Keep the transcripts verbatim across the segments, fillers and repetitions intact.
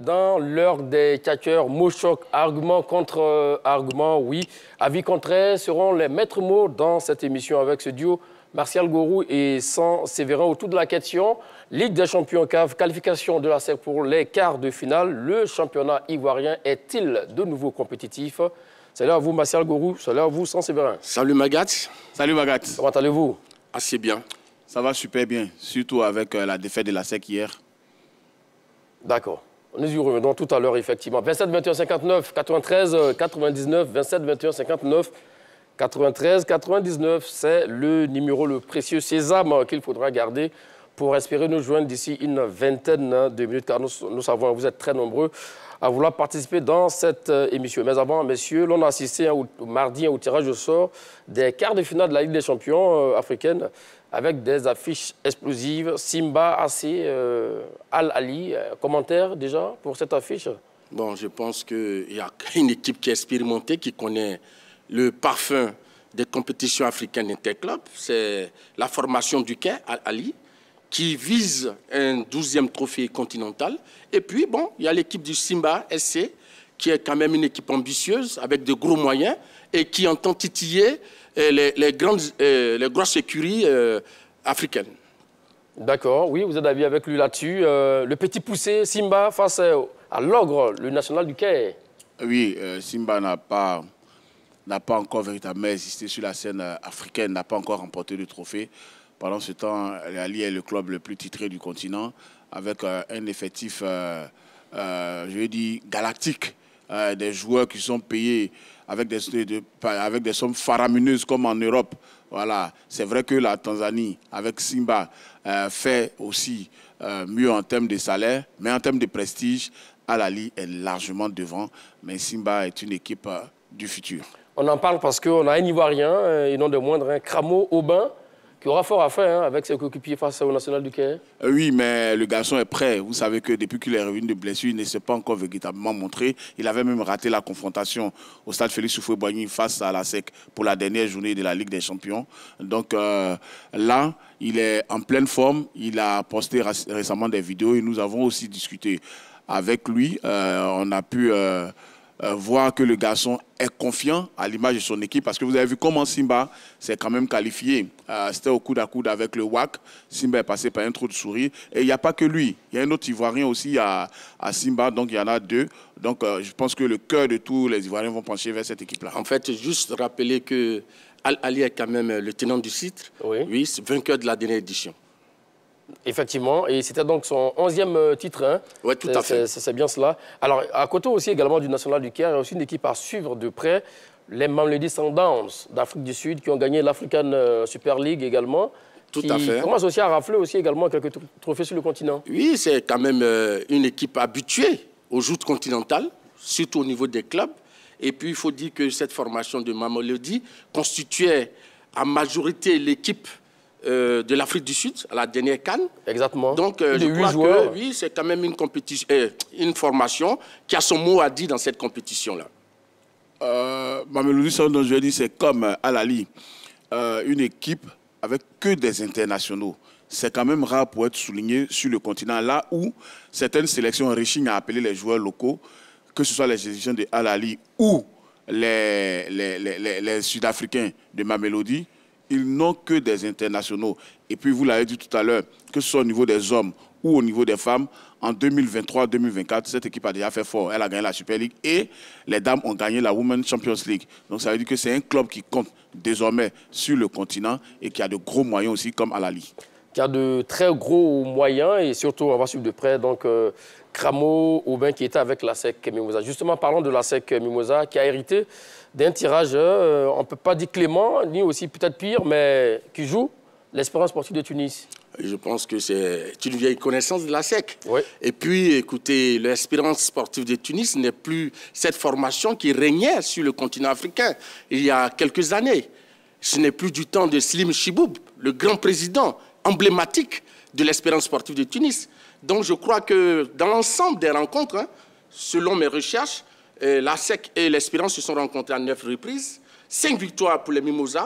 dans l'heure des tchatcheurs. Mots choc, argument contre euh, argument, oui. Avis contraire seront les maîtres mots dans cette émission avec ce duo Martial Gorou et San Séverin autour de la question. Ligue des champions C A F, qualification de la S E C pour les quarts de finale. Le championnat ivoirien est-il de nouveau compétitif? Salut à vous, Martial Gorou. Salut à vous, San Séverin. Salut Magat. Salut Magat. Comment allez-vous? Assez bien. Ça va super bien, surtout avec euh, la défaite de la S E C hier. D'accord. Nous y revenons tout à l'heure, effectivement. vingt-sept vingt et un cinquante-neuf quatre-vingt-treize quatre-vingt-dix-neuf, vingt-sept vingt et un cinquante-neuf quatre-vingt-treize quatre-vingt-dix-neuf. C'est le numéro, le précieux sésame qu'il faudra garder pour espérer nous joindre d'ici une vingtaine de minutes, car nous, nous savons, vous êtes très nombreux à vouloir participer dans cette euh, émission. Mais avant, messieurs, l'on a assisté hein, au, au mardi hein, au tirage au sort des quarts de finale de la Ligue des champions euh, africaine avec des affiches explosives. Simba, A C, euh, Al-Ali. Euh, commentaire déjà pour cette affiche? Bon, je pense qu'il y a une équipe qui est expérimentée, qui connaît le parfum des compétitions africaines interclubs. C'est la formation du Quai, Al-Ali, qui vise un douzième trophée continental. Et puis, bon, il y a l'équipe du Simba S C, qui est quand même une équipe ambitieuse, avec de gros moyens, et qui entend titiller euh, les, les, grandes, euh, les grosses écuries euh, africaines. D'accord, oui, vous êtes d'avis avec lui là-dessus. Euh, le petit poussé Simba face à l'ogre, le national du Quai. Oui, euh, Simba n'a pas, n'a pas encore véritablement existé sur la scène euh, africaine, n'a pas encore remporté de trophée. Pendant ce temps, Al-Ali est le club le plus titré du continent, avec euh, un effectif, euh, euh, je vais dire, galactique, euh, des joueurs qui sont payés avec des, de, avec des sommes faramineuses comme en Europe. Voilà. C'est vrai que la Tanzanie, avec Simba, euh, fait aussi euh, mieux en termes de salaire, mais en termes de prestige, Al-Ali est largement devant. Mais Simba est une équipe euh, du futur. On en parle parce qu'on a un Ivoirien, euh, et non de moindre, un Cramo Aubin, qui aura fort à faire hein, avec ses coéquipiers face au national du Quai. Euh, oui, mais le garçon est prêt. Vous savez que depuis qu'il est revenu de blessure, il ne s'est pas encore véritablement montré. Il avait même raté la confrontation au stade Félix Houphouët-Boigny face à la S E C pour la dernière journée de la Ligue des Champions. Donc euh, là, il est en pleine forme. Il a posté récemment des vidéos et nous avons aussi discuté avec lui. Euh, on a pu... Euh, Euh, voir que le garçon est confiant à l'image de son équipe, parce que vous avez vu comment Simba s'est quand même qualifié. Euh, C'était au coude à coude avec le W A C. Simba est passé par un trou de souris. Et il n'y a pas que lui. Il y a un autre Ivoirien aussi à, à Simba, donc il y en a deux. Donc euh, je pense que le cœur de tous les Ivoiriens vont pencher vers cette équipe-là. En fait, juste rappeler que Al-Ali est quand même le tenant du titre. Oui. Oui, c'est vainqueur de la dernière édition. Effectivement, et c'était donc son onzième titre. Hein. Oui, tout à fait. C'est bien cela. Alors, à côté aussi également du national du Quai, il y a aussi une équipe à suivre de près, les Mamelodi Sundowns d'Afrique du Sud, qui ont gagné l'African Super League également. Tout qui à fait. commence aussi à rafler aussi également quelques trophées sur le continent. Oui, c'est quand même euh, une équipe habituée aux joutes continentales, surtout au niveau des clubs. Et puis, il faut dire que cette formation de Mamelodi constituait en majorité l'équipe Euh, de l'Afrique du Sud, à la dernière CAN. Exactement. Donc, euh, je crois joueurs. que oui, c'est quand même une, compétition, euh, une formation qui a son mot à dire dans cette compétition-là. Euh, Mamelodi Sundowns, je vais dire, c'est comme euh, Al-Ali, euh, une équipe avec que des internationaux. C'est quand même rare pour être souligné sur le continent, là où certaines sélections rechignent à appeler les joueurs locaux, que ce soit les sélections de Al-Ali ou les, les, les, les, les Sud-Africains de Mamelodi. Ils n'ont que des internationaux. Et puis, vous l'avez dit tout à l'heure, que ce soit au niveau des hommes ou au niveau des femmes, en deux mille vingt-trois deux mille vingt-quatre, cette équipe a déjà fait fort. Elle a gagné la Super League et les dames ont gagné la Women's Champions League. Donc, ça veut dire que c'est un club qui compte désormais sur le continent et qui a de gros moyens aussi, comme Al-Ali. Qui a de très gros moyens et surtout, on va suivre de près, donc, euh, Cramo Aubin qui était avec la S E C Mimosa. Justement, parlons de la S E C Mimosa qui a hérité d'un tirage, euh, on ne peut pas dire clément, ni aussi peut-être pire, mais qui joue l'Espérance sportive de Tunis. Je pense que c'est une vieille connaissance de la S E C. Oui. Et puis, écoutez, l'Espérance sportive de Tunis n'est plus cette formation qui régnait sur le continent africain il y a quelques années. Ce n'est plus du temps de Slim Chiboub, le grand président emblématique de l'Espérance sportive de Tunis. Donc, je crois que dans l'ensemble des rencontres, hein, selon mes recherches, euh, la S E C et l'Espérance se sont rencontrés à neuf reprises. Cinq victoires pour les Mimosas,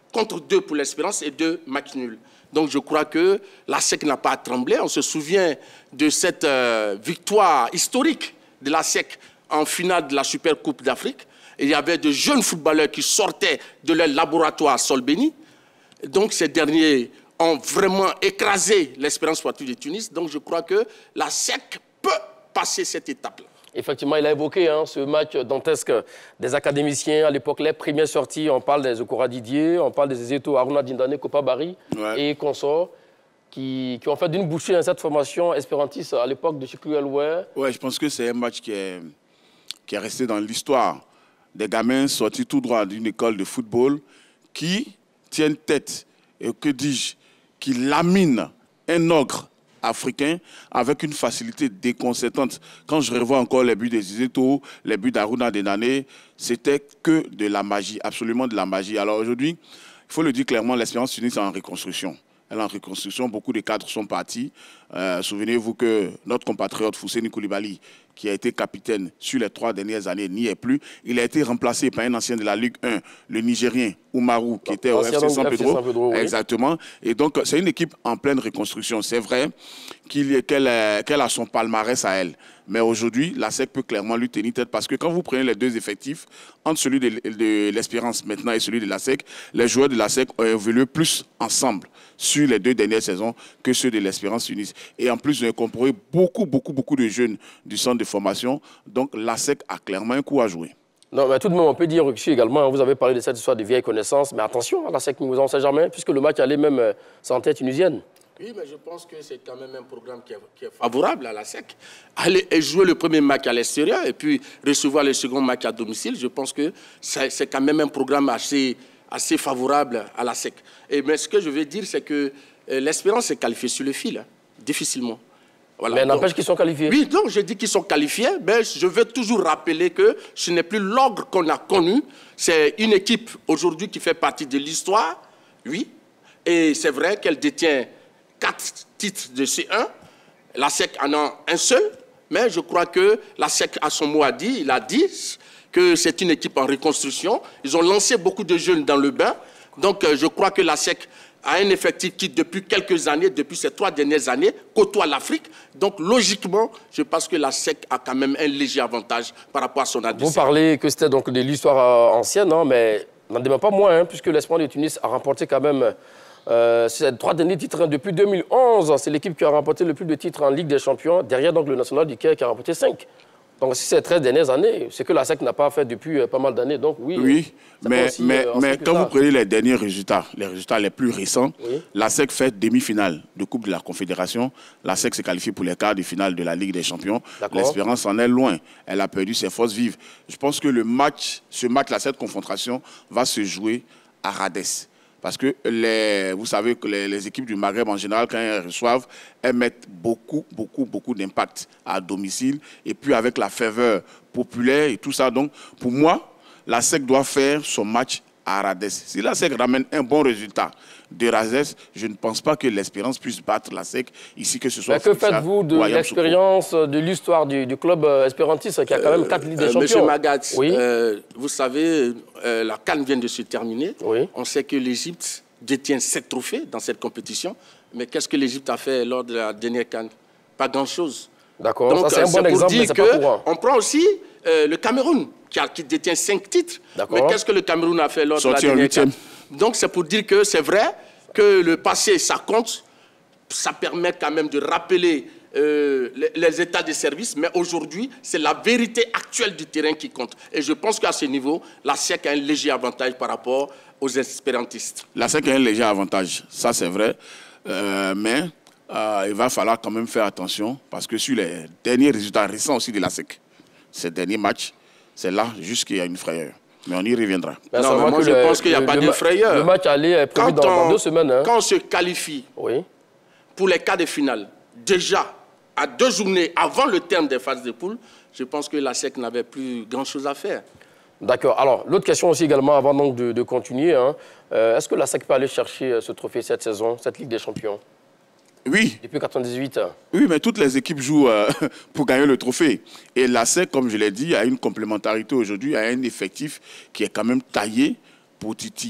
contre deux pour l'Espérance et deux matchs nuls. Donc je crois que la S E C n'a pas à trembler. On se souvient de cette euh, victoire historique de la S E C en finale de la Super Coupe d'Afrique. Il y avait de jeunes footballeurs qui sortaient de leur laboratoire à Solbeni. Donc ces derniers ont vraiment écrasé l'Espérance sportive de Tunis. Donc je crois que la S E C peut passer cette étape-là. Effectivement, il a évoqué hein, ce match dantesque des académiciens. À l'époque, les premières sorties, on parle des Okora Didier, on parle des Ezeto Aruna Dindane, Kopa Bari ouais. et consorts, qui, qui ont fait d'une bouchée dans cette formation espérantiste à l'époque de Chikru Eloué. Oui, je pense que c'est un match qui est, qui est resté dans l'histoire. Des gamins sortis tout droit d'une école de football qui tiennent tête, et que dis-je, qui laminent un ogre africain avec une facilité déconcertante. Quand je revois encore les buts des Izeto, les buts d'Aruna Dindane, c'était que de la magie, absolument de la magie. Alors aujourd'hui, il faut le dire clairement, l'Espérance Tunis est en reconstruction. Elle est en reconstruction, beaucoup de cadres sont partis. Euh, Souvenez-vous que notre compatriote Fousseni Koulibaly, qui a été capitaine sur les trois dernières années, n'y est plus. Il a été remplacé par un ancien de la Ligue un, le Nigérien Oumarou, qui était au F C San Pedro. San Pedro oui. Exactement. Et donc, c'est une équipe en pleine reconstruction. C'est vrai qu'il qu'elle qu'elle a son palmarès à elle. Mais aujourd'hui, la S E C peut clairement lui tenir tête parce que quand vous prenez les deux effectifs, entre celui de, de l'Espérance maintenant et celui de la S E C, les joueurs de la S E C ont évolué plus ensemble sur les deux dernières saisons que ceux de l'Espérance Tunis. Et en plus, ils ont incorporé beaucoup, beaucoup, beaucoup de jeunes du centre de formation. Donc, la S E C a clairement un coup à jouer. Non, mais tout de même, on peut dire aussi également, vous avez parlé de cette histoire de vieilles connaissances, mais attention, la S E C, nous on ne sait jamais, puisque le match allait même euh, sans tête tunisienne. Oui, mais je pense que c'est quand même un programme qui est, qui est favorable à la S E C. Aller et jouer le premier match à l'extérieur et puis recevoir le second match à domicile, je pense que c'est quand même un programme assez, assez favorable à la S E C. Et, mais ce que je veux dire, c'est que euh, l'Espérance est qualifiée sur le fil, hein, difficilement. Voilà. Mais n'empêche qu'ils sont qualifiés. Oui, donc je dis qu'ils sont qualifiés, mais je veux toujours rappeler que ce n'est plus l'ogre qu'on a connu. C'est une équipe aujourd'hui qui fait partie de l'histoire, oui. Et c'est vrai qu'elle détient quatre titres de C un. La S E C en a un seul, mais je crois que la S E C a son mot à dire. Il a dit que c'est une équipe en reconstruction. Ils ont lancé beaucoup de jeunes dans le bain. Donc je crois que la S E C a un effectif qui, depuis quelques années, depuis ces trois dernières années, côtoie l'Afrique. Donc, logiquement, je pense que la S E C a quand même un léger avantage par rapport à son adversaire. Vous parlez que c'était donc de l'histoire ancienne, hein, mais n'en demeure pas moins, hein, puisque l'Espoir de Tunis a remporté quand même euh, ces trois derniers titres. Hein, depuis deux mille onze, c'est l'équipe qui a remporté le plus de titres en Ligue des Champions, derrière donc le National du Caire qui a remporté cinq. Donc, si ces treize dernières années, c'est que la S E C n'a pas fait depuis euh, pas mal d'années. Donc, oui, oui mais, aussi, mais, euh, mais quand vous prenez les derniers résultats, les résultats les plus récents, oui. la S E C fait demi-finale de Coupe de la Confédération. La S E C s'est qualifiée pour les quarts de finale de la Ligue des Champions. L'Espérance en est loin. Elle a perdu ses forces vives. Je pense que le match, ce match-là, cette confrontation, va se jouer à Radès. Parce que, les, vous savez que les, les équipes du Maghreb, en général, quand elles reçoivent, elles mettent beaucoup, beaucoup, beaucoup d'impact à domicile. Et puis, avec la ferveur populaire et tout ça. Donc, pour moi, la S E C doit faire son match à Radès. Si la S E C ramène un bon résultat de Radès, je ne pense pas que l'Espérance puisse battre la S E C ici, que ce soit... Mais que faites-vous de l'expérience, de l'histoire du, du club espérantiste qui a quand même quatre Ligues des Champions? Monsieur Magatz, oui. euh, vous savez, euh, la CAN vient de se terminer. Oui. On sait que l'Égypte détient sept trophées dans cette compétition. Mais qu'est-ce que l'Égypte a fait lors de la dernière CAN? Pas grand-chose. D'accord, ça c'est un bon exemple, mais c'est pas courant. On prend aussi euh, le Cameroun, qui, a, qui détient cinq titres. Mais qu'est-ce que le Cameroun a fait lors Sorti de la dernière CAN? Donc c'est pour dire que c'est vrai que le passé, ça compte. Ça permet quand même de rappeler euh, les, les états de service. Mais aujourd'hui, c'est la vérité actuelle du terrain qui compte. Et je pense qu'à ce niveau, la S E C a un léger avantage par rapport aux espérantistes. La S E C a un léger avantage, ça c'est vrai. Euh, mais euh, il va falloir quand même faire attention. Parce que sur les derniers résultats récents aussi de la S E C, ces derniers matchs, c'est là juste qu'il y a une frayeur. Mais on y reviendra. Ben, non, mais moi, je le, pense qu'il n'y a le, pas de frayeur. Le match aller est prévu dans, on, dans deux semaines. Hein. Quand on se qualifie oui. pour les quarts de finale, déjà, à deux journées avant le terme des phases de poule, je pense que la S E C n'avait plus grand-chose à faire. D'accord. Alors, l'autre question aussi également, avant donc de, de continuer, hein, euh, est-ce que la S E C peut aller chercher ce trophée cette saison, cette Ligue des Champions? Oui. Depuis quatre-vingt-dix-huit. Oui, mais toutes les équipes jouent euh, pour gagner le trophée. Et la S E C, comme je l'ai dit, a une complémentarité aujourd'hui, a un effectif qui est quand même taillé pour titiller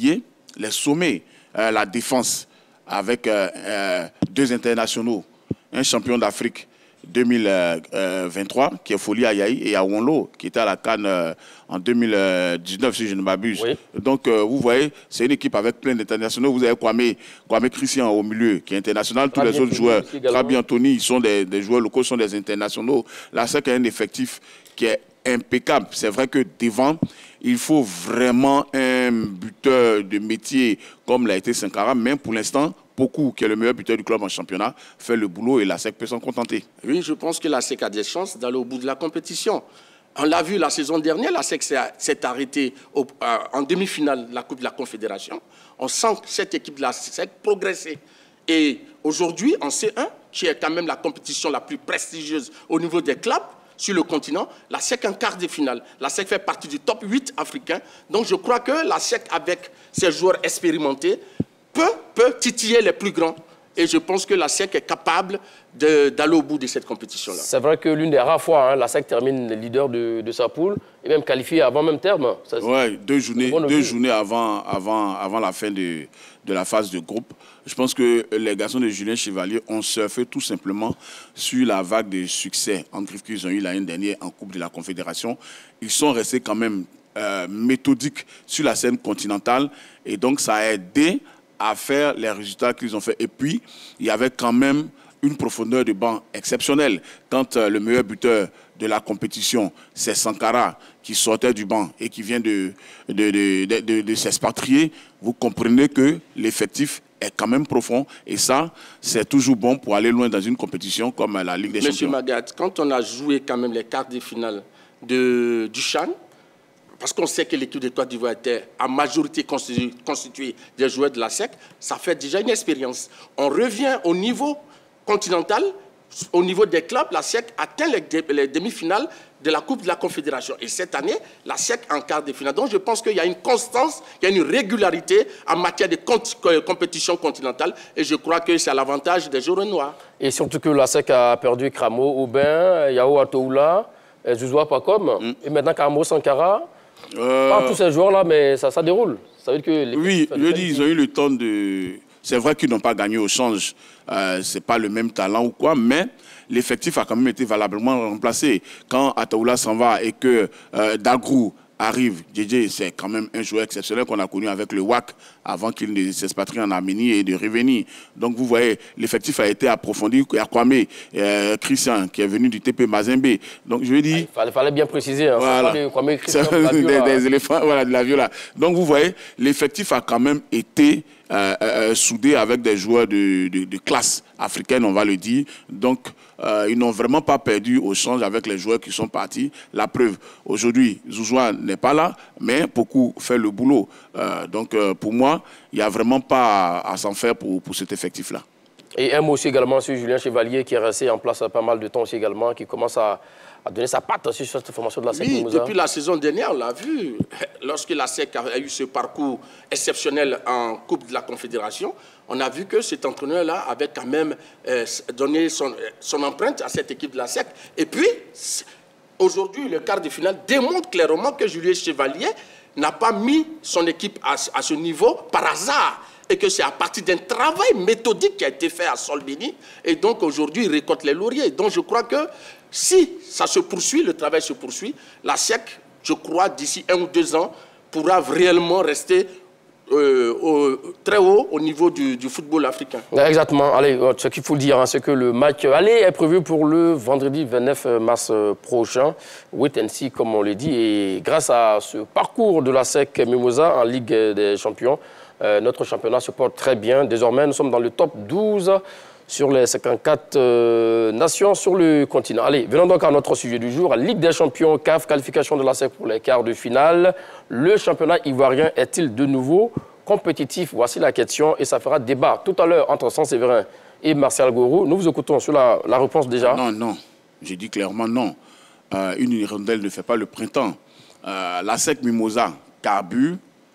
les sommets, euh, la défense, avec euh, euh, deux internationaux, un champion d'Afrique deux mille vingt-trois, qui est Foli Ayayi, et Awonlo, qui était à la CAN euh, en deux mille dix-neuf, si je ne m'abuse. Oui. Donc, euh, vous voyez, c'est une équipe avec plein d'internationaux. Vous avez Kwame, Kwame Christian au milieu, qui est international. Tous Rabi les autres Anthony joueurs, Rabi Anthony, ils sont des, des joueurs locaux, sont des internationaux. La S E C a un effectif qui est impeccable. C'est vrai que devant, il faut vraiment un buteur de métier comme l'a été Sankara, mais pour l'instant, Poku, qui est le meilleur buteur du club en championnat, fait le boulot et la S E C peut s'en contenter. Oui, je pense que la S E C a des chances d'aller au bout de la compétition. On l'a vu la saison dernière, la S E C s'est arrêtée au, euh, en demi-finale de la Coupe de la Confédération. On sent que cette équipe de la S E C progresser. Et aujourd'hui, en C un, qui est quand même la compétition la plus prestigieuse au niveau des clubs, sur le continent, la S E C en quart de finale. La S E C fait partie du top huit africain. Donc je crois que la S E C, avec ses joueurs expérimentés, peut, peut titiller les plus grands. Et je pense que la S E C est capable d'aller au bout de cette compétition-là. C'est vrai que l'une des rares fois, hein, la S E C termine leader de, de sa poule et même qualifiée avant même terme. Oui, deux journées, deux journées avant, avant, avant la fin de, de la phase de groupe. Je pense que les garçons de Julien Chevalier ont surfé tout simplement sur la vague de succès en griffe qu'ils ont eu l'année dernière en Coupe de la Confédération. Ils sont restés quand même euh, méthodiques sur la scène continentale et donc ça a aidé à faire les résultats qu'ils ont fait. Et puis, il y avait quand même une profondeur de banc exceptionnelle. Quand euh, le meilleur buteur de la compétition, c'est Sankara, qui sortait du banc et qui vient de, de, de, de, de, de s'expatrier, vous comprenez que l'effectif est quand même profond. Et ça, c'est toujours bon pour aller loin dans une compétition comme la Ligue des Champions. Monsieur Magat, quand on a joué quand même les quarts de finale de, du CHAN, parce qu'on sait que l'équipe de Côte d'Ivoire était en majorité constituée, constituée des joueurs de la S E C, ça fait déjà une expérience. On revient au niveau continental, au niveau des clubs, la S E C atteint les, les demi-finales de la Coupe de la Confédération. Et cette année, la S E C en quart de finale. Donc je pense qu'il y a une constance, il y a une régularité en matière de compétition continentale. Et je crois que c'est à l'avantage des joueurs noirs. Et surtout que la S E C a perdu Kramo, Aubin, Yao Atoula, Zouzoua Pakom, mm. et maintenant Karamo Sankara. Euh... Pas tous ces joueurs-là, mais ça, ça déroule. Ça veut dire que oui, je dis, ils ont eu le temps de... C'est vrai qu'ils n'ont pas gagné au change. Euh, ce n'est pas le même talent ou quoi, mais l'effectif a quand même été valablement remplacé. Quand Ataoula s'en va et que euh, Dagrou arrive, J J, c'est quand même un joueur exceptionnel qu'on a connu avec le W A C avant qu'il ne s'expatrie en Arménie et de revenir. Donc vous voyez, l'effectif a été approfondi. Il y a Kwame euh, Christian qui est venu du T P Mazembe. Donc je veux dire... Ah, il fallait bien préciser, hein, voilà. Pas de Kwame Christian de la des, des éléphants, voilà, de la Viola. Donc vous voyez, l'effectif a quand même été euh, euh, soudé avec des joueurs de, de, de classe africaine, on va le dire. Donc euh, ils n'ont vraiment pas perdu au change avec les joueurs qui sont partis. La preuve, aujourd'hui, Zouzoua n'est pas là, mais beaucoup fait le boulot. Euh, donc euh, pour moi, il n'y a vraiment pas à, à s'en faire pour, pour cet effectif-là. Et un mot aussi également sur Julien Chevalier, qui est resté en place pas mal de temps aussi également, qui commence à, à donner sa patte aussi sur cette formation de la S E C. Oui, Mimouza. Depuis la saison dernière, on l'a vu, lorsque la S E C a eu ce parcours exceptionnel en Coupe de la Confédération, on a vu que cet entraîneur-là avait quand même euh, donné son, son empreinte à cette équipe de la S E C. Et puis, aujourd'hui, le quart de finale démontre clairement que Julien Chevalier n'a pas mis son équipe à, à ce niveau par hasard. Et que c'est à partir d'un travail méthodique qui a été fait à Solbini. Et donc aujourd'hui, il récolte les lauriers. Donc je crois que si ça se poursuit, le travail se poursuit, la S E C, je crois, d'ici un ou deux ans, pourra réellement rester euh, au, très haut au niveau du, du football africain. Exactement. Allez, ce qu'il faut dire, hein, c'est que le match aller est prévu pour le vendredi vingt-neuf mars prochain. Wait and see, comme on le dit. Et grâce à ce parcours de la S E C Mimouza en Ligue des Champions, Euh, notre championnat se porte très bien. Désormais, nous sommes dans le top douze sur les cinquante-quatre euh, nations sur le continent. Allez, venons donc à notre sujet du jour. Ligue des champions, C A F, qualification de la S E C pour les quarts de finale. Le championnat ivoirien est-il de nouveau compétitif? Voici la question et ça fera débat tout à l'heure entre Saint-Séverin et Martial Gourou. Nous vous écoutons sur la, la réponse déjà. Non, non. J'ai dit clairement non. Euh, une hirondelle ne fait pas le printemps. Euh, la S E C Mimouza carbure,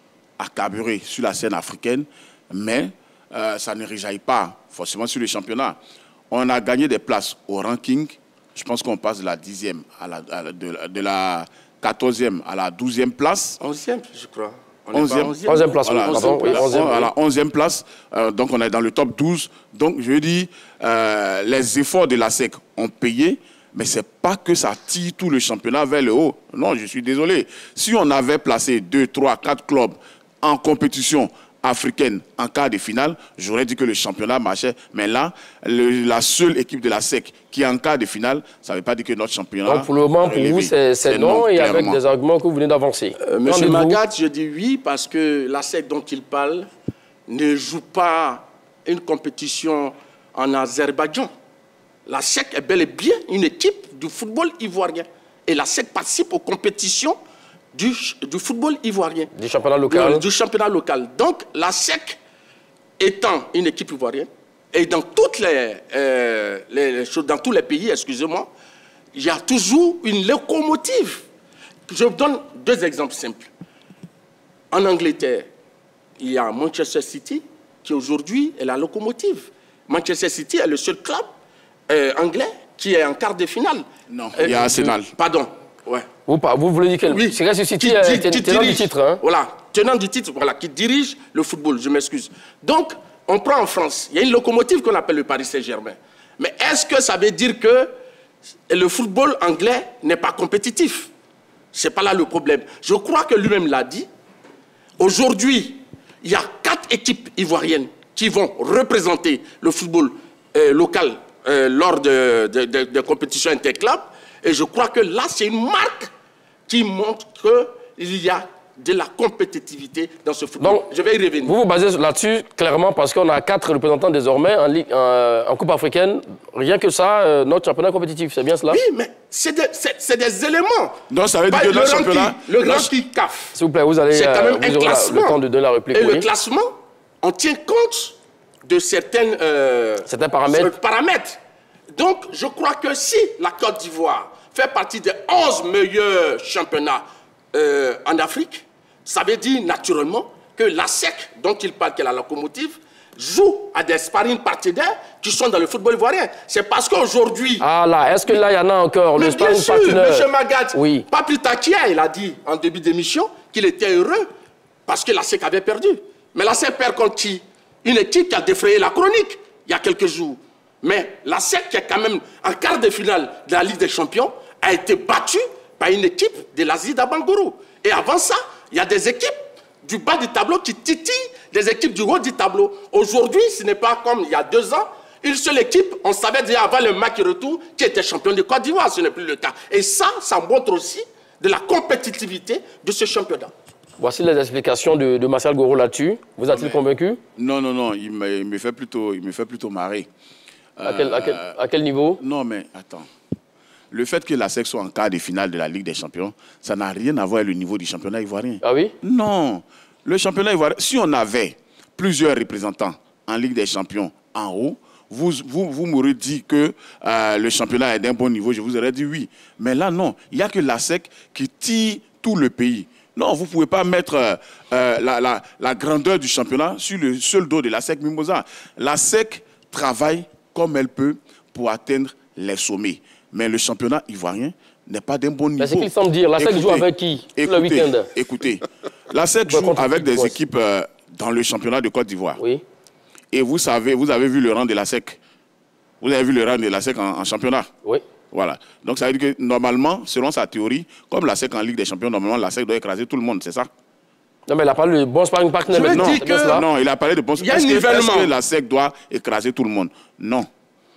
à carburer sur la scène africaine, mais euh, ça ne réjaillit pas forcément sur le championnat. On a gagné des places au ranking. Je pense qu'on passe de la dixième à la, à la, de, de la quatorzième à la douzième place. onzième, je crois. onzième. onzième place, voilà, pardon, oui, onzième, à la onzième place, euh, donc on est dans le top douze. Donc je dis, euh, les efforts de la S E C ont payé, mais ce n'est pas que ça tire tout le championnat vers le haut. Non, je suis désolé. Si on avait placé deux, trois, quatre clubs en compétition africaine en quart de finale, j'aurais dit que le championnat marchait. Mais là, le, la seule équipe de la S E C qui est en quart de finale, ça ne veut pas dire que notre championnat... Donc pour le moment, pour vous, c'est non, non et clairement. Avec des arguments que vous venez d'avancer. Euh, Monsieur Magat, je dis oui parce que la S E C dont il parle ne joue pas une compétition en Azerbaïdjan. La S E C est bel et bien une équipe du football ivoirien. Et la S E C participe aux compétitions du, du football ivoirien. Du championnat local. Du, du championnat local. Donc, la S E C étant une équipe ivoirienne, et dans, toutes les, euh, les, les choses, dans tous les pays, excusez-moi, il y a toujours une locomotive. Je vous donne deux exemples simples. En Angleterre, il y a Manchester City, qui aujourd'hui est la locomotive. Manchester City est le seul club euh, anglais qui est en quart de finale. Non, il y a Arsenal. Euh, pardon. Ouais. Vous, vous voulez dire quel? Oui. C'est Manchester City, qui, euh, qui, tenant dirige, du titre. Hein? Voilà, tenant du titre, voilà, qui dirige le football, je m'excuse. Donc, on prend en France, il y a une locomotive qu'on appelle le Paris Saint-Germain. Mais est-ce que ça veut dire que le football anglais n'est pas compétitif? Ce n'est pas là le problème. Je crois que lui-même l'a dit. Aujourd'hui, il y a quatre équipes ivoiriennes qui vont représenter le football euh, local euh, lors de, de, de, de compétitions interclubs. Et je crois que là, c'est une marque qui montre qu'il y a de la compétitivité dans ce football. Donc, je vais y revenir. Vous vous basez là-dessus clairement parce qu'on a quatre représentants désormais en, Ligue, en, en Coupe africaine. Rien que ça, euh, notre championnat compétitif, c'est bien cela? Oui, mais c'est des, des éléments. Donc ça veut dire que le championnat... Le grand qui C A F. S'il vous plaît, vous allez c'est quand même euh, vous un classement. Le temps de donner la réplique. Et oui. le classement, on tient compte de certaines, euh, certains paramètres. paramètres. Donc, je crois que si la Côte d'Ivoire fait partie des onze meilleurs championnats euh, en Afrique, ça veut dire naturellement que la S E C, dont il parle, qui est la locomotive, joue à des sparring partenaires qui sont dans le football ivoirien. C'est parce qu'aujourd'hui... Ah là, est-ce que là, il y en a encore mais le sparring sûr, partenaire? M. Magat, oui. Papi Takia, il a dit en début d'émission qu'il était heureux parce que la S E C avait perdu. Mais la S E C perd contre qui? Une équipe qui a défrayé la chronique il y a quelques jours. Mais la S E C, qui est quand même en quart de finale de la Ligue des Champions, a été battue par une équipe de l'Asie d'Abangourou. Et avant ça, il y a des équipes du bas du tableau qui titillent des équipes du haut du tableau. Aujourd'hui, ce n'est pas comme il y a deux ans. Une seule équipe, on savait déjà avant le match retour, qui était champion de Côte d'Ivoire. Ce n'est plus le cas. Et ça, ça montre aussi de la compétitivité de ce championnat. Voici les explications de, de Martial Goro là-dessus. Vous a-t-il convaincu? Non, non, non. Il me, il me fait plutôt, il me fait plutôt marrer. À, euh, quel, à, quel, à quel niveau? Non, mais attends. Le fait que la S E C soit en quart de finale de la Ligue des Champions, ça n'a rien à voir avec le niveau du championnat ivoirien. Ah oui? Non. Le championnat ivoirien, si on avait plusieurs représentants en Ligue des Champions en haut, vous, vous, vous m'aurez dit que euh, le championnat est d'un bon niveau, je vous aurais dit oui. Mais là, non. Il n'y a que la S E C qui tire tout le pays. Non, vous ne pouvez pas mettre euh, euh, la, la, la grandeur du championnat sur le seul dos de la S E C Mimosa. La S E C travaille comme elle peut pour atteindre les sommets. Mais le championnat ivoirien n'est pas d'un bon niveau. Mais c'est qu'il semble dire. La S E C joue avec qui écoutez, le week-end? Écoutez, la S E C joue avec des équipes euh, dans le championnat de Côte d'Ivoire. Oui. Et vous savez, vous avez vu le rang de la S E C. Vous avez vu le rang de la S E C en, en championnat. Oui. Voilà. Donc ça veut dire que normalement, selon sa théorie, comme la S E C en Ligue des Champions, normalement la S E C doit écraser tout le monde, c'est ça? Non, mais il a parlé de bon sparring partner. Je non, dis que... non, il a parlé de bon sparring partner. Est-ce que, est que la S E C doit écraser tout le monde? Non.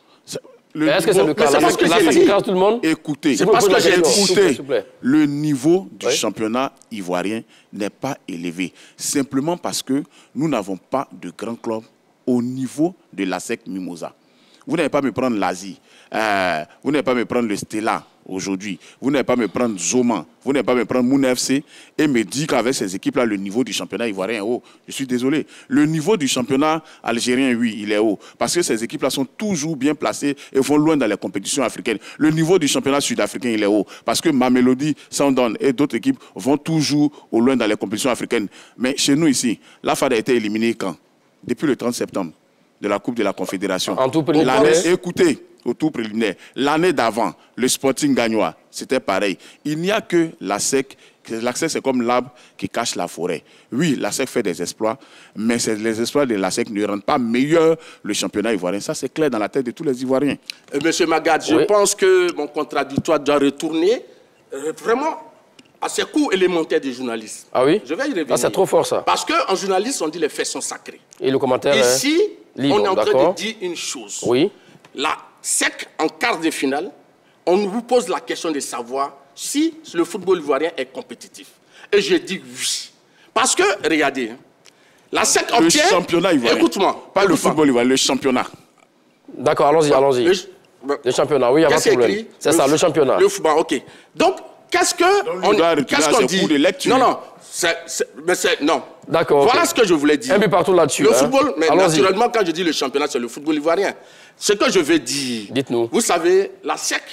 Est-ce que c'est le cas? La S E C écrase tout le monde? Écoutez, c'est parce que j'ai écoutez, le niveau du oui. championnat ivoirien n'est pas élevé. Simplement parce que nous n'avons pas de grands clubs au niveau de la S E C Mimosa. Vous n'allez pas me prendre l'Asie. Euh, vous n'allez pas me prendre le Stella aujourd'hui. Vous n'allez pas me prendre Zoman. Vous n'allez pas me prendre Mouna F C et me dire qu'avec ces équipes-là, le niveau du championnat ivoirien est haut. Je suis désolé. Le niveau du championnat algérien, oui, il est haut. Parce que ces équipes-là sont toujours bien placées et vont loin dans les compétitions africaines. Le niveau du championnat sud-africain, il est haut. Parce que Mamelodi, Soundon et d'autres équipes vont toujours au loin dans les compétitions africaines. Mais chez nous ici, la F A D a été éliminée quand? Depuis le trente septembre de la Coupe de la Confédération. En tout préliminaire. Écoutez, au tout préliminaire. L'année d'avant, le Sporting gagnois, c'était pareil. Il n'y a que la S E C l'A S E C, c'est comme l'arbre qui cache la forêt. Oui, l'A S E C fait des exploits, mais les exploits de l'A S E C ne rendent pas meilleur le championnat ivoirien. Ça, c'est clair dans la tête de tous les Ivoiriens. Euh, Monsieur Magat, je oui. pense que mon contradictoire doit retourner euh, vraiment à ces cours élémentaires des journalistes. Ah oui? Je vais y revenir. Ah, c'est trop fort, ça. Parce qu'en journaliste, on dit les faits sont sacrés. Et le commentaire Ici, est libre, on est en train d'accord. de dire une chose. Oui. La S E C, en quart de finale, on vous pose la question de savoir si le football ivoirien est compétitif. Et je dis oui. Parce que, regardez, la S E C Le obtient... championnat ivoirien. Écoute-moi. Pas écoute le football ivoirien, le championnat. D'accord, allons-y, allons-y. Le, le championnat, oui, il n'y a pas de problème. C'est ça, le championnat. Le football, ok. Donc, qu'est-ce que... On doit qu'est-ce qu'on dit de lecture. Non, non, c'est... Non. D'accord, Voilà okay. ce que je voulais dire. Un but partout là-dessus. Le hein. football, mais naturellement, quand je dis le championnat, c'est le football ivoirien. Ce que je veux dire... Dites-nous. Vous savez, la S E C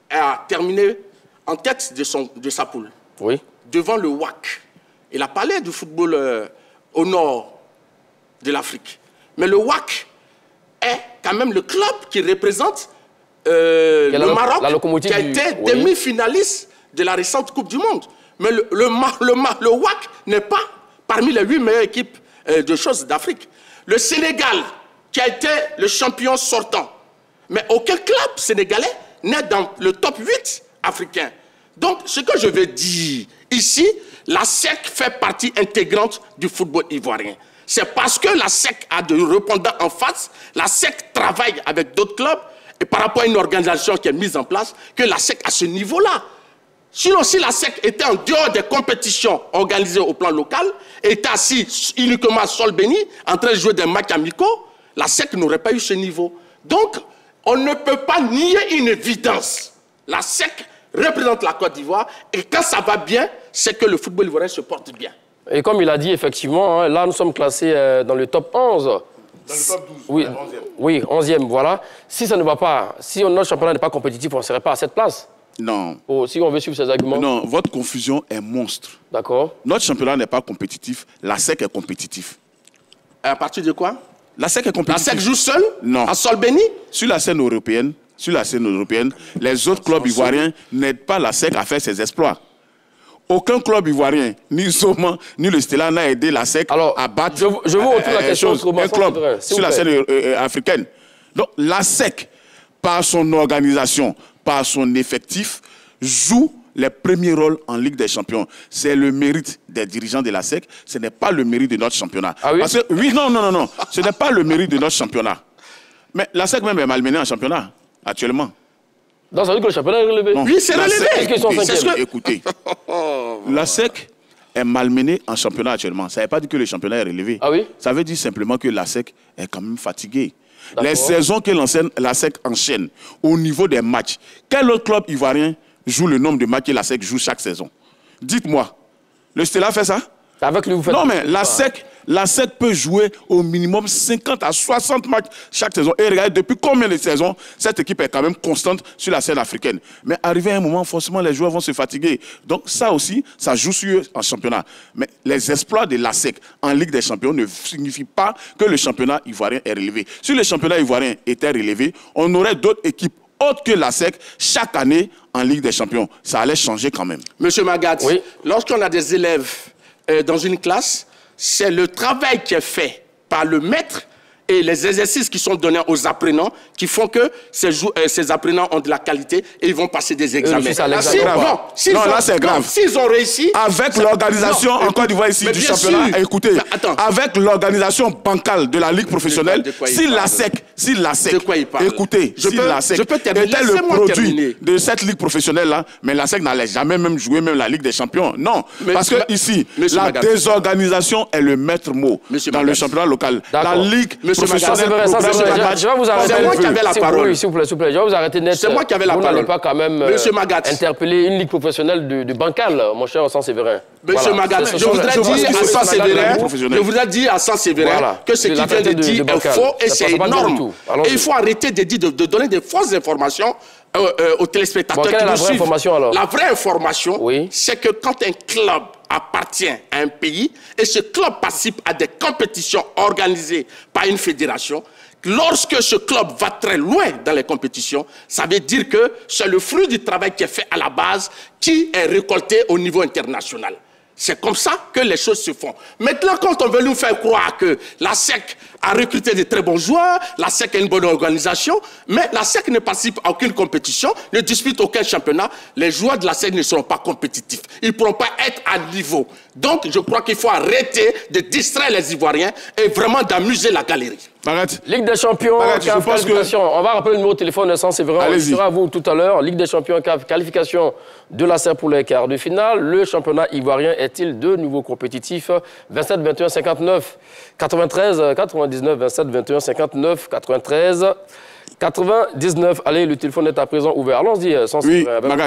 a terminé en tête de, son, de sa poule. Oui. Devant le W A C. Il a parlé du football euh, au nord de l'Afrique. Mais le W A C est quand même le club qui représente euh, le la, Maroc, la qui a du... été oui. demi-finaliste de la récente Coupe du Monde. Mais le, le, le, le W A C n'est pas parmi les huit meilleures équipes euh, de choses d'Afrique. Le Sénégal, qui a été le champion sortant. Mais aucun club sénégalais n'est dans le top huit africain. Donc, ce que je veux dire ici, la S E C fait partie intégrante du football ivoirien. C'est parce que la S E C a de répondants en face, la S E C travaille avec d'autres clubs, et par rapport à une organisation qui est mise en place, que la S E C à ce niveau-là. Sinon, si la S E C était en dehors des compétitions organisées au plan local, et était assis uniquement à sol béni, en train de jouer des matchs amicaux, la S E C n'aurait pas eu ce niveau. Donc, on ne peut pas nier une évidence. La S E C représente la Côte d'Ivoire, et quand ça va bien, c'est que le football ivoirien se porte bien. Et comme il a dit, effectivement, hein, là, nous sommes classés euh, dans le top onze. Dans le top douze, oui, onzième. Oui, onzième, voilà. Si ça ne va pas, si notre championnat n'est pas compétitif, on ne serait pas à cette place. Non. Oh, si on veut suivre ces arguments. Non, votre confusion est monstre. D'accord. Notre championnat n'est pas compétitif, la S E C est compétitif. À partir de quoi? La S E C est compétitive. La S E C joue seule? Non. À sol béni? Sur la scène européenne, sur la scène européenne, les autres clubs ivoiriens n'aident pas la S E C à faire ses exploits. Aucun club ivoirien, ni Soma, ni le Stella n'a aidé la S E C Alors, à battre je, je vous retourne la question chose, un club sur la scène euh, euh, africaine. Donc la S E C, par son organisation, par son effectif, joue les premiers rôles en Ligue des Champions. C'est le mérite des dirigeants de la S E C, ce n'est pas le mérite de notre championnat. Ah oui? Parce que, oui, non, non, non, non, ce n'est pas le mérite de notre championnat. Mais la S E C même est malmenée en championnat, actuellement. Donc ça veut dire que le championnat est relevé? Non. Oui, c'est La relevé. S E C, Est-ce qu'ils sont écoutez, cinquièmes? écoutez, la S E C est malmenée en championnat actuellement. Ça ne veut pas dire que le championnat est relevé. Ah oui? Ça veut dire simplement que la S E C est quand même fatiguée. Les saisons que la S E C enchaîne au niveau des matchs, quel autre club ivoirien joue le nombre de matchs que la S E C joue chaque saison? Dites-moi. Le Stella fait ça? Avec lui, vous faites... Non, mais la S E C, la S E C peut jouer au minimum cinquante à soixante matchs chaque saison. Et regardez, depuis combien de saisons, cette équipe est quand même constante sur la scène africaine. Mais arrivé à un moment, forcément, les joueurs vont se fatiguer. Donc ça aussi, ça joue sur eux en championnat. Mais les exploits de la S E C en Ligue des Champions ne signifient pas que le championnat ivoirien est relevé. Si le championnat ivoirien était relevé, on aurait d'autres équipes autres que la S E C chaque année en Ligue des Champions. Ça allait changer quand même. Monsieur Magat, oui. Lorsqu'on a des élèves euh, dans une classe, c'est le travail qui est fait par le maître et les exercices qui sont donnés aux apprenants qui font que ces, euh, ces apprenants ont de la qualité et ils vont passer des examens. Euh, ça, si, non, s'ils non ont, là c'est grave. S'ils ont réussi... Avec l'organisation en Côte d'Ivoire ici du championnat, sûr. écoutez, Attends. avec l'organisation bancale de la Ligue professionnelle, si la S E C, si la S E C, écoutez, je si peux, la S E C était le produit terminer. de cette Ligue professionnelle-là, mais la S E C n'allait jamais même jouer même la Ligue des champions. Non, mais, parce que ma, ici, la Magat. désorganisation est le maître mot Monsieur dans Magat. le championnat local. La Ligue Monsieur professionnelle... Magat. Je vais vous arrêter. C'est moi qui avais la parole. Oui, s'il vous plaît, s'il vous plaît. Je vais vous arrêter net. C'est moi qui avais la vous parole. Vous n'allez pas quand même Monsieur Magat. interpeller une ligue professionnelle de, de bancal, mon cher Saint-Séverin. Monsieur voilà. Magat, je voudrais dire à Saint-Séverin, je voudrais dire à Saint-Séverin voilà. que ce qu'il vient de dire est faux et c'est énorme. Et il faut arrêter de dire de, de donner des fausses informations euh, euh, aux téléspectateurs bon, qui nous nous suivent. suivent. Information, alors la vraie information, oui. c'est que quand un club appartient à un pays et ce club participe à des compétitions organisées par une fédération, lorsque ce club va très loin dans les compétitions, ça veut dire que c'est le fruit du travail qui est fait à la base qui est récolté au niveau international. C'est comme ça que les choses se font. Maintenant, quand on veut nous faire croire que la S E C a recruté de très bons joueurs, la S E C a une bonne organisation, mais la S E C ne participe à aucune compétition, ne dispute aucun championnat, les joueurs de la S E C ne seront pas compétitifs. Ils ne pourront pas être à niveau. Donc, je crois qu'il faut arrêter de distraire les Ivoiriens et vraiment d'amuser la galerie. Arrête. Ligue des champions, Arrête, je pense que... On va rappeler le numéro de téléphone de Saint Séverin. On sera à vous tout à l'heure. Ligue des champions, qualification de la S E C pour les quarts de finale. Le championnat ivoirien est-il de nouveau compétitif? vingt-sept vingt et un cinquante-neuf quatre-vingt-treize quatre-vingt-dix-neuf, vingt-sept vingt et un cinquante-neuf quatre-vingt-treize quatre-vingt-dix-neuf. Allez, le téléphone est à présent ouvert. Allons-y, sans Oui, Magat,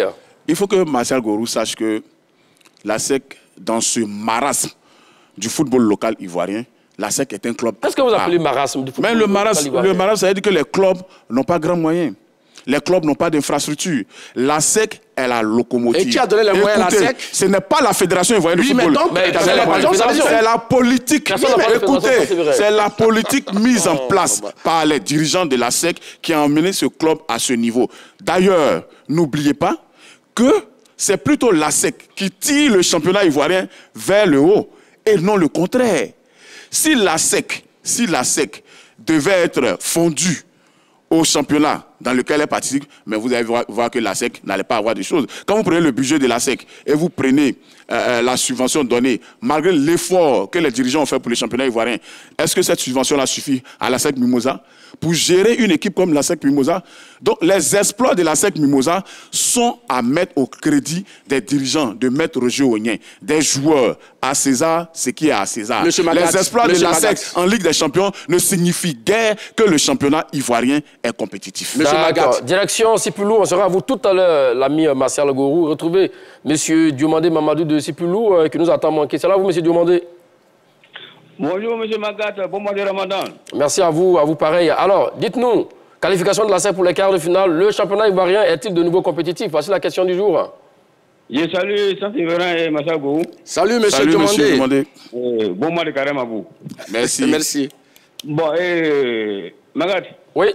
il faut que Martial Gorou sache que la S E C, dans ce marasme du football local ivoirien, la S E C est un club... Est-ce que vous appelez marasme du football Mais le marasme, local ivoirien? le marasme, ça veut dire que les clubs n'ont pas grand moyen. Les clubs n'ont pas d'infrastructure. La S E C est la locomotive. Et qui a donné les moyens à la S E C? Ce n'est pas la Fédération ivoirienne oui, de football. Mais donc, c'est la politique. Oui, écoutez, c'est la politique mise en place par les dirigeants de la S E C qui a emmené ce club à ce niveau. D'ailleurs, n'oubliez pas que c'est plutôt la S E C qui tire le championnat ivoirien vers le haut et non le contraire. Si la S E C, si la S E C devait être fondue au championnat dans lequel elle participe, mais vous allez voir, voir que la S E C n'allait pas avoir de choses. Quand vous prenez le budget de la S E C et vous prenez euh, la subvention donnée, malgré l'effort que les dirigeants ont fait pour les championnats ivoiriens, est-ce que cette subvention-là suffit à la S E C Mimosa pour gérer une équipe comme la S E C Mimosa? Donc les exploits de la S E C Mimosa sont à mettre au crédit des dirigeants, de Maître Roger Ognien, des joueurs. À César, ce qui est à César. Monsieur Magat, les exploits Monsieur de la Magat. S E C en Ligue des Champions ne signifient guère que le championnat ivoirien est compétitif. Monsieur Magat. Direction Sipoulou, on sera à vous tout à l'heure, l'ami Martial Gorou. Retrouvez M. Diomandé Mamadou de Sipoulou euh, qui nous attend manqué. C'est là vous, M. Diomandé? Bonjour, M. Magat. Bon mois de Ramadan. Merci à vous, à vous pareil. Alors, dites-nous, qualification de la S E C pour les quarts de finale, le championnat ivoirien est-il de nouveau compétitif? Voici la question du jour. Je salue Saint-Séverin et Martial Gorou. Salut, M. Salut, monsieur Diomandé. Euh, bon mois de carême à vous. Merci. Merci. Bon, et Magat, Oui.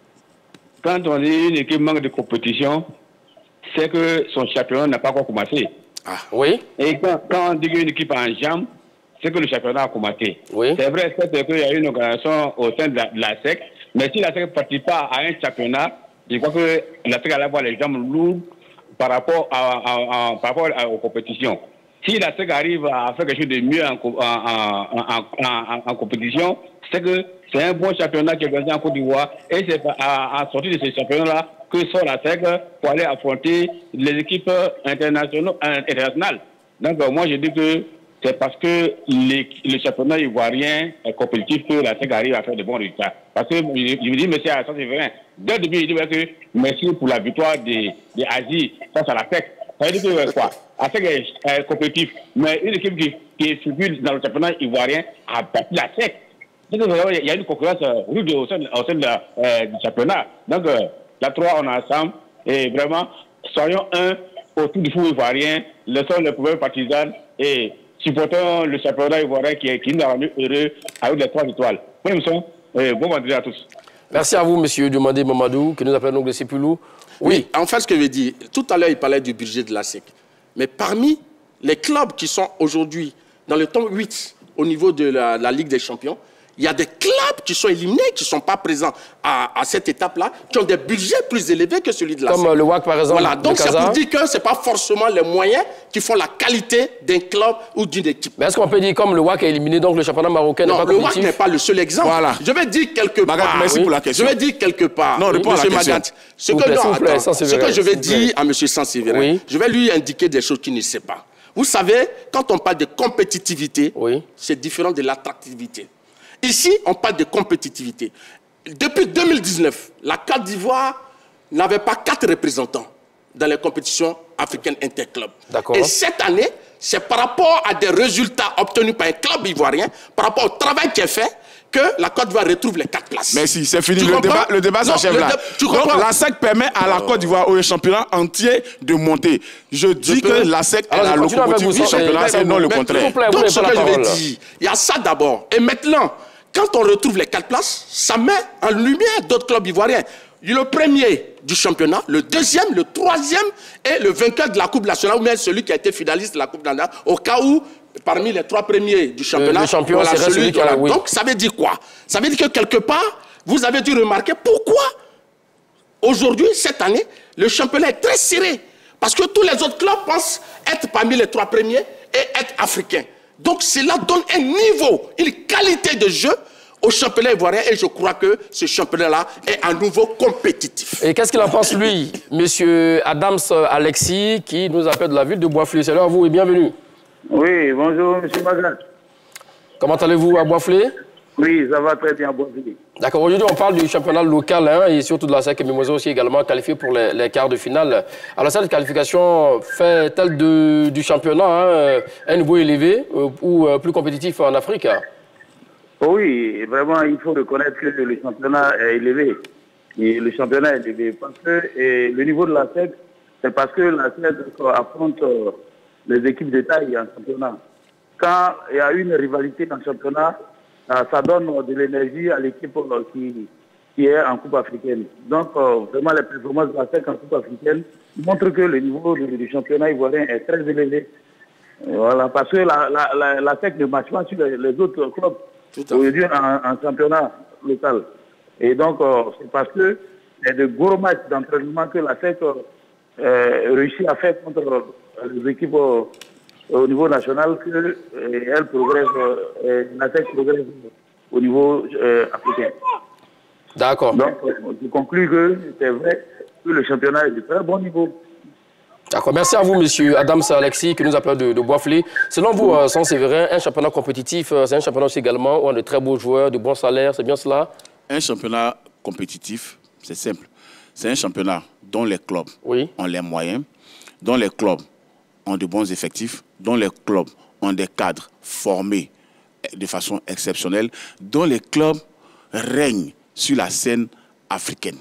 quand on dit une équipe manque de compétition, c'est que son championnat n'a pas encore commencé. Ah. Oui. Et quand, quand on dit qu'une équipe est en jambe, c'est que le championnat a commencé. Oui. C'est vrai, c'est qu'il y a une organisation au sein de la, de la S E C, mais si la S E C ne participe pas à un championnat, je crois que la S E C va avoir les jambes lourdes par rapport, à, à, à, par rapport à, aux compétitions. Si la S E C arrive à faire quelque chose de mieux en, en, en, en, en compétition, c'est que c'est un bon championnat qui est organisé en Côte d'Ivoire et c'est à, à sortir de ce championnat-là que sort la S E C pour aller affronter les équipes internationales. Donc moi je dis que c'est parce que les, le championnat ivoirien est compétitif que la S E C arrive à faire de bons résultats. Parce que je, je me dis, monsieur Hassan, c'est vrai. Dès le début, je dis que merci pour la victoire des de Asie face à la S E C. Ça veut dire que quoi? La S E C est, est compétitif, mais une équipe qui, qui est figure dans le championnat ivoirien a battu la S E C. Donc, il y a une concurrence rude au sein, au sein de la, euh, du championnat. Donc, euh, la trois, on est ensemble. Et vraiment, soyons un autour du foot ivoirien, laissons les problèmes partisans et supportons le championnat ivoirien qui, qui nous a rendu heureux avec les trois étoiles. Bonne émission et bon vendredi à tous. Merci à vous, M. Diomandé Mamadou, qui nous appelle donc de Sipoulou. Oui. oui, en fait, ce que je veux dire, tout à l'heure, il parlait du budget de la S E C. Mais parmi les clubs qui sont aujourd'hui dans le top huit au niveau de la, la Ligue des Champions, il y a des clubs qui sont éliminés, qui ne sont pas présents à, à cette étape-là, qui ont des budgets plus élevés que celui de la S E C. Comme le W A C, par exemple. Voilà, donc c'est pour dire que ce n'est pas forcément les moyens qui font la qualité d'un club ou d'une équipe. Mais est-ce qu'on peut dire comme le W A C est éliminé, donc le championnat marocain n'est pas compétitif? Non, le W A C n'est pas le seul exemple. Voilà. Je vais dire quelque Magat, part. merci oui. pour la question. Je vais dire quelque part. Non, réponds oui, à la question. Magat, ce que, non, plaît, attends, ce que je vais dire à M. Saint-Séverin, oui. je vais lui indiquer des choses qu'il ne sait pas. Vous savez, quand on parle de compétitivité, oui. c'est différent de l'attractivité. Ici, on parle de compétitivité. Depuis deux mille dix-neuf, la Côte d'Ivoire n'avait pas quatre représentants dans les compétitions africaines interclubs. Et cette année, c'est par rapport à des résultats obtenus par un club ivoirien, par rapport au travail qui est fait, que la Côte d'Ivoire retrouve les quatre places. Merci, c'est fini. Le débat, le débat s'achève là. Tu Donc la S E C permet à la Côte d'Ivoire, au championnat entier, de monter. Je dis je que peux... la S E C est la locomotive du championnat, c'est non le contraire. Donc ce que je vais dire, il y a ça d'abord. Et maintenant, quand on retrouve les quatre places, ça met en lumière d'autres clubs ivoiriens. Le premier du championnat, le deuxième, le troisième et le vainqueur de la Coupe nationale, ou même celui qui a été finaliste de la Coupe nationale, au cas où, parmi les trois premiers du championnat, le, le champion, voilà, celui, celui qui a, oui. Donc, ça veut dire quoi? Ça veut dire que quelque part, vous avez dû remarquer pourquoi, aujourd'hui, cette année, le championnat est très serré. Parce que tous les autres clubs pensent être parmi les trois premiers et être africains. Donc, cela donne un niveau, une qualité de jeu au championnat ivoirien, et je crois que ce championnat-là est à nouveau compétitif. Et qu'est-ce qu'il en pense, lui, monsieur Adams Alexis, qui nous appelle de la ville de Boisflé? C'est là, vous et bienvenue. Oui, bonjour, monsieur Magat. Comment allez-vous à Boisflé? Oui, ça va très bien à Boisflé. D'accord, aujourd'hui on parle du championnat local hein, et surtout de la S E C Mimosa aussi également qualifié pour les, les quarts de finale. Alors cette qualification fait-elle du championnat hein, un niveau élevé euh, ou euh, plus compétitif en Afrique? Oui, vraiment, il faut reconnaître que le championnat est élevé. Et le championnat est élevé parce que et le niveau de la S E C, c'est parce que la S E C affronte euh, les équipes de taille en championnat. Quand il y a une rivalité en championnat, euh, ça donne euh, de l'énergie à l'équipe euh, qui, qui est en Coupe africaine. Donc, euh, vraiment, les performances de la S E C en Coupe africaine montrent que le niveau du, du championnat ivoirien est très élevé. Voilà, parce que la, la, la, la S E C ne marche pas sur les, les autres clubs. Aujourd'hui en, en championnat local. Et donc, euh, c'est parce que c'est de gros matchs d'entraînement que la S E C euh, réussit à faire contre euh, les équipes euh, au niveau national qu'elle progresse, euh, la S E C progresse au niveau euh, africain. D'accord. Donc, euh, je conclus que c'est vrai que le championnat est de très bon niveau. D'accord. Merci à vous, monsieur Adams Alexis, qui nous appelle de, de Boisflé. Selon vous, euh, Saint-Séverin, un championnat compétitif, euh, c'est un championnat aussi également où on a de très beaux joueurs, de bons salaires, c'est bien cela? Un championnat compétitif, c'est simple. C'est un championnat dont les clubs oui. ont les moyens, dont les clubs ont de bons effectifs, dont les clubs ont des cadres formés de façon exceptionnelle, dont les clubs règnent sur la scène africaine.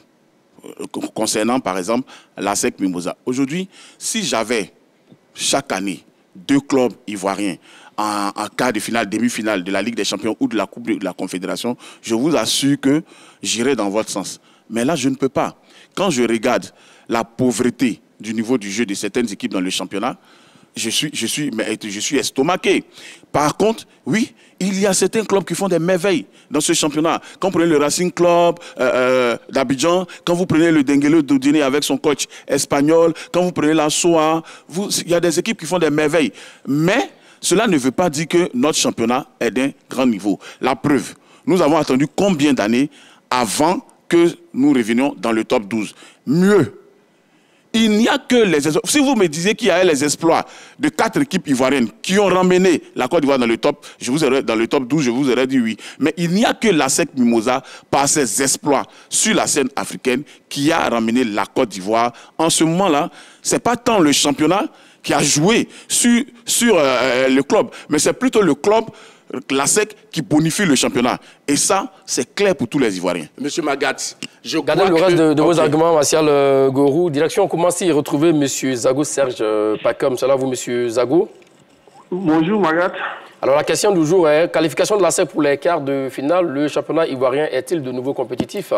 Concernant par exemple la S E C Mimosa. Aujourd'hui, si j'avais chaque année deux clubs ivoiriens en, en quart de finale, demi-finale de la Ligue des Champions ou de la Coupe de la Confédération, je vous assure que j'irai dans votre sens. Mais là, je ne peux pas. Quand je regarde la pauvreté du niveau du jeu de certaines équipes dans le championnat, je suis, je suis, mais je suis estomaqué. Par contre, oui, il y a certains clubs qui font des merveilles dans ce championnat. Quand vous prenez le Racing Club euh, euh, d'Abidjan, quand vous prenez le Denguelo Dodine avec son coach espagnol, quand vous prenez la S O A, vous, il y a des équipes qui font des merveilles. Mais cela ne veut pas dire que notre championnat est d'un grand niveau. La preuve, nous avons attendu combien d'années avant que nous revenions dans le top douze? Mieux. Il n'y a que les... Si vous me disiez qu'il y a les exploits de quatre équipes ivoiriennes qui ont ramené la Côte d'Ivoire dans le top, je vous aurais, dans le top douze, je vous aurais dit oui. Mais il n'y a que la S E C Mimosa, par ses exploits sur la scène africaine, qui a ramené la Côte d'Ivoire. En ce moment-là, ce n'est pas tant le championnat qui a joué sur, sur euh, le club, mais c'est plutôt le club, la S E C, qui bonifie le championnat. Et ça, c'est clair pour tous les Ivoiriens. Monsieur Magat, je Regardez crois le reste que... de, de okay. vos arguments, Martial euh, Gorou. Direction, on commence à y retrouver M. Zago Serge euh, Pacom. C'est là, vous, M. Zago. Bonjour, Magat. Alors, la question du jour est, qualification de la S E C pour les quarts de finale, le championnat ivoirien est-il de nouveau compétitif?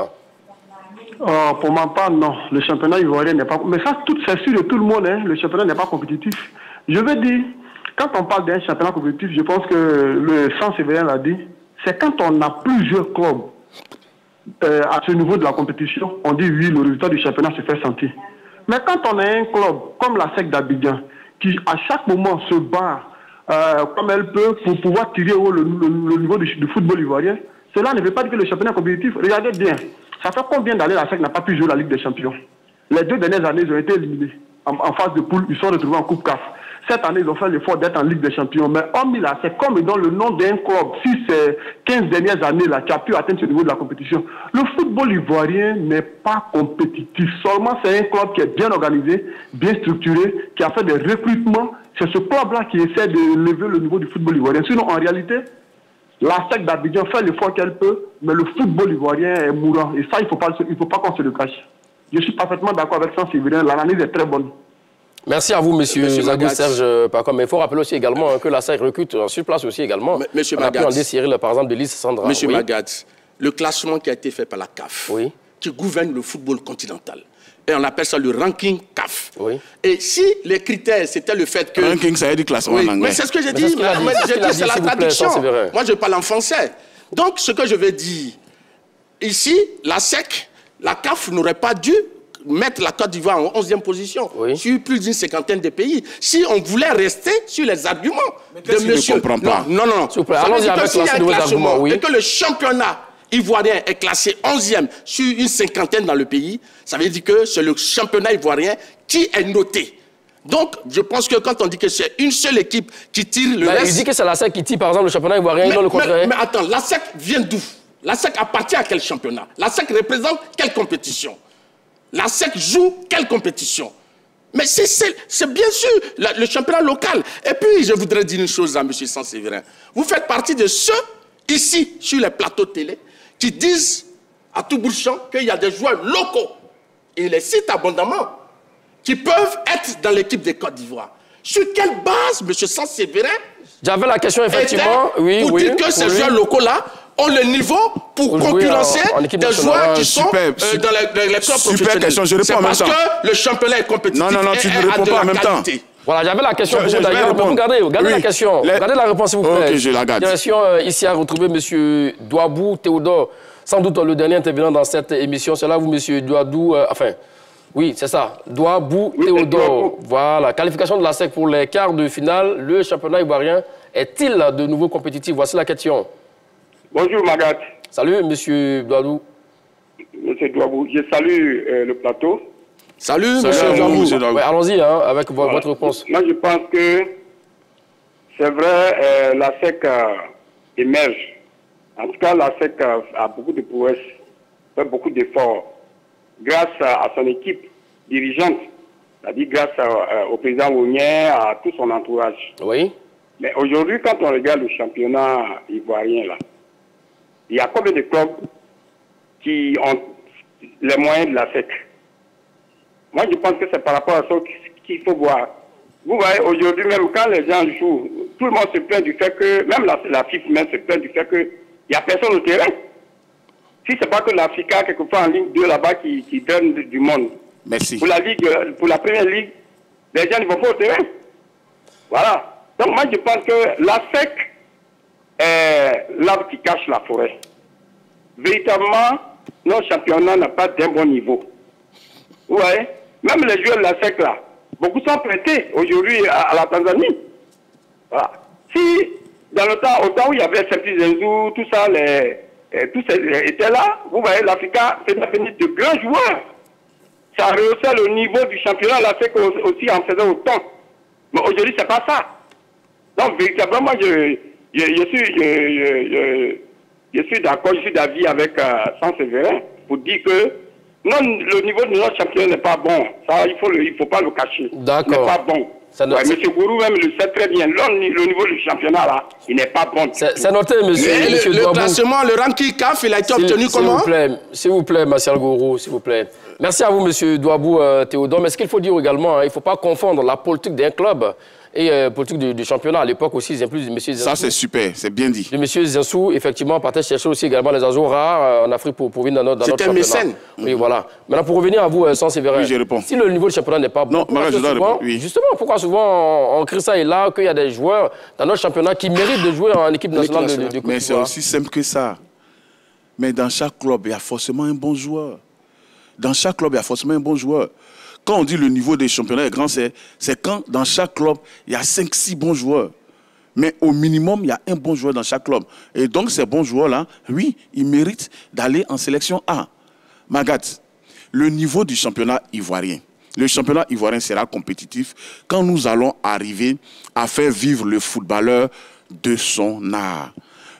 Oh, pour ma part, non. Le championnat ivoirien n'est pas... Mais ça, c'est sûr de tout le monde, hein. Le championnat n'est pas compétitif. Je veux dire, quand on parle d'un championnat compétitif, je pense que le Saint-Séverin l'a dit, c'est quand on a plusieurs clubs euh, à ce niveau de la compétition, on dit oui, le résultat du championnat se fait sentir. Mais quand on a un club comme la S E C d'Abidjan, qui à chaque moment se bat euh, comme elle peut pour pouvoir tirer haut le, le, le niveau du, du football ivoirien, cela ne veut pas dire que le championnat est compétitif. Regardez bien, ça fait combien d'années la S E C n'a pas pu jouer la Ligue des Champions? Les deux dernières années, ils ont été éliminés en, en phase de poule, ils sont retrouvés en Coupe C A F. Cette année, ils ont fait l'effort d'être en Ligue des Champions. Mais hormis là, c'est comme dans le nom d'un club, si ces quinze dernières années-là, qui a pu atteindre ce niveau de la compétition. Le football ivoirien n'est pas compétitif. Seulement, c'est un club qui est bien organisé, bien structuré, qui a fait des recrutements. C'est ce club-là qui essaie de lever le niveau du football ivoirien. Sinon, en réalité, la S E C d'Abidjan fait l'effort qu'elle peut, mais le football ivoirien est mourant. Et ça, il ne faut pas, il faut pas qu'on se le cache. Je suis parfaitement d'accord avec Saint-Séverin. L'analyse est très bonne. Merci à vous, monsieur, monsieur Zagou Magat. Serge Pacom. Mais il faut rappeler aussi également hein, que la S A C recrute sur place aussi également. M monsieur On a Magat. pu en Cyril, par exemple, de Lys Sandra. Monsieur oui. Magat, le classement qui a été fait par la C A F, oui. qui gouverne le football continental, et on appelle ça le ranking C A F. Oui. Et si les critères, c'était le fait que... Ranking, ça veut dire classement oui, en anglais. Mais c'est ce que j'ai Mais dit. ce qu'il a dit. J'ai dit, c'est la traduction. Plaît, Moi, je parle en français. Donc, ce que je veux dire, ici, la S E C, la C A F n'aurait pas dû mettre la Côte d'Ivoire en onzième position oui. sur plus d'une cinquantaine de pays. Si on voulait rester sur les arguments de monsieur... monsieur... ne comprend pas. Non, non, non. S'il vous plaît, allons-y avec s'il y a un classement, classement oui. et que le championnat ivoirien est classé onzième sur une cinquantaine dans le pays, ça veut dire que c'est le championnat ivoirien qui est noté. Donc, je pense que quand on dit que c'est une seule équipe qui tire le bah, reste... Il dit que c'est la S A C qui tire, par exemple, le championnat ivoirien, mais, non le mais, contraire. mais attends, la S E C vient d'où? La S E C appartient à quel championnat? La S E C représente quelle compétition? La S E C joue quelle compétition? Mais c'est bien sûr la, le championnat local. Et puis, je voudrais dire une chose à M. Sanséverin. Vous faites partie de ceux, ici, sur les plateaux télé, qui disent à tout bout de champ qu'il y a des joueurs locaux, et ils les citent abondamment, qui peuvent être dans l'équipe de Côte d'Ivoire. Sur quelle base, M. Sanséverin, j'avais la question, effectivement, oui, pour oui, dire que pour ces lui. joueurs locaux-là ont le niveau pour concurrencer en, en des joueurs qui sont euh, dans les, les clubs super professionnels. Question, je réponds en même parce temps. que le championnat est compétitif. Non, non, non, tu et ne réponds pas en même temps. Voilà, j'avais la question Je- pour je- vous je vais d'ailleurs. répondre. Regardez, regardez Oui. la question. Les- Regardez la réponse, s'il vous plaît. Ok, je la garde. Direction euh, ici à retrouver M. Douabou Théodore, sans doute le dernier intervenant dans cette émission. C'est là vous, M. Douadou, euh, enfin, oui, c'est ça. Douabou Oui, Théodore. Douabou. Voilà, qualification de la S E C pour les quarts de finale. Le championnat ivoirien est-il de nouveau compétitif? Voici la question. Bonjour Magat, Salut, M. Douadou. monsieur Douabou. Je salue euh, le plateau. Salut, Salut monsieur à vous, Douabou. monsieur Douabou. Ouais, allons-y hein, avec vo- Voilà. votre réponse. Moi, je pense que c'est vrai, euh, la S E C euh, émerge. En tout cas, la S E C a, a beaucoup de prouesses, fait beaucoup d'efforts grâce à, à son équipe dirigeante, c'est-à-dire grâce à, à, au président Ounien, à tout son entourage. Oui. Mais aujourd'hui, quand on regarde le championnat ivoirien, là, il y a combien de clubs qui ont les moyens de la S E C? Moi, je pense que c'est par rapport à ça qu'il faut voir. Vous voyez, aujourd'hui, même quand les gens jouent, tout le monde se plaint du fait que, même la, la FIFA même se plaint du fait qu'il n'y a personne au terrain. Si ce n'est pas que l'Africa, quelquefois en Ligue deux là-bas, qui, qui donne du monde. Merci. Pour la, Ligue, pour la première ligue, les gens ne vont pas au terrain. Voilà. Donc moi, je pense que la S E C est l'arbre qui cache la forêt. Véritablement, notre championnat n'a pas d'un bon niveau. Vous voyez? Même les joueurs de la S E C, là, beaucoup sont prêtés aujourd'hui à, à la Tanzanie. Voilà. Si, dans le temps, au temps où il y avait Serpi Zenzou, tout ça, les, eh, tous ces, étaient là, vous voyez, l'Africa faisait venir de grands joueurs. Ça rehaussait le niveau du championnat, la S E C aussi en faisait autant. Mais aujourd'hui, c'est pas ça. Donc, véritablement, je, je, je suis, je, je, je suis d'accord, je suis d'avis avec euh, Sanséverin pour dire que non, le niveau de notre championnat n'est pas bon. Ça, il faut, le, il faut pas le cacher. D'accord. Il n'est pas bon. Ça ne- Ouais, Monsieur Gourou même le sait très bien. Là, le niveau du championnat, là, il n'est pas bon. du C'est tout. c'est noté, monsieur, Et monsieur le, le Douabou. classement, le ranking C A F, il a été S'il- obtenu S'il comment? vous plaît, s'il vous plaît, Martial Gourou, s'il vous plaît. Merci à vous, monsieur Douabou euh, Théodore. Mais ce qu'il faut dire également, hein, il ne faut pas confondre la politique d'un club et la euh, politique du, du championnat. À l'époque aussi, ils incluent monsieur Ça, Zinsou. c'est super, c'est bien dit. Le monsieur Zinsou, effectivement, partait chercher aussi également les oiseaux rares euh, en Afrique pour, pour venir dans notre, dans notre C'était championnat. mécène. Oui, voilà. Maintenant, pour revenir à vous, euh, Sanséverin. Oui, je réponds. Si le niveau du championnat n'est pas bon, Non, pourquoi Marat, je est-ce que dois souvent- répondre, oui. justement, pourquoi souvent on, on crie ça et là qu'il y a des joueurs dans notre championnat qui méritent de jouer en équipe nationale de, de, de Côte Mais c'est d'Ivoire? aussi simple que ça. Mais dans chaque club, il y a forcément un bon joueur. Dans chaque club, il y a forcément un bon joueur. Quand on dit le niveau des championnats est grand, c'est c'est quand dans chaque club, il y a cinq six bons joueurs. Mais au minimum, il y a un bon joueur dans chaque club. Et donc, ces bons joueurs-là, oui, ils méritent d'aller en sélection A. Magat, le niveau du championnat ivoirien. Le championnat ivoirien sera compétitif quand nous allons arriver à faire vivre le footballeur de son art.